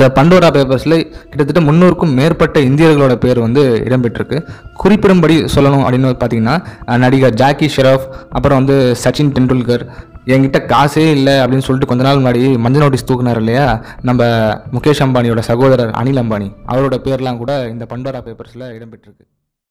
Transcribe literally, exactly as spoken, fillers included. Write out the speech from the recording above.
அந்த பண்டோரா பேப்பர்ஸில் கிட்டத்தட்ட முந்நூறுக்கும் மேற்பட்ட இந்தியர்களோட பேர் வந்து இடம்பெற்றிருக்கு. குறிப்பிடும்படி சொல்லணும் அப்படின்னு பார்த்தீங்கன்னா நடிகர் ஜாக்கி ஷெராஃப், அப்புறம் வந்து சச்சின் டெண்டுல்கர். என்கிட்ட காசே இல்லை அப்படின்னு சொல்லிட்டு கொஞ்ச நாள் முன்னாடி மஞ்சள் நோட்டீஸ் தூக்குனார் இல்லையா நம்ம முகேஷ் அம்பானியோட சகோதரர் அனில் அம்பானி, அவரோட பேர்லாம் கூட இந்த பண்டோரா பேப்பர்ஸில் இடம்பெற்றிருக்கு.